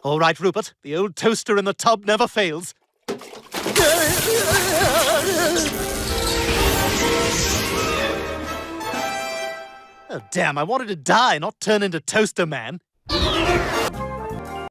All right, Rupert. The old toaster in the tub never fails. Oh, damn, I wanted to die, not turn into Toaster Man.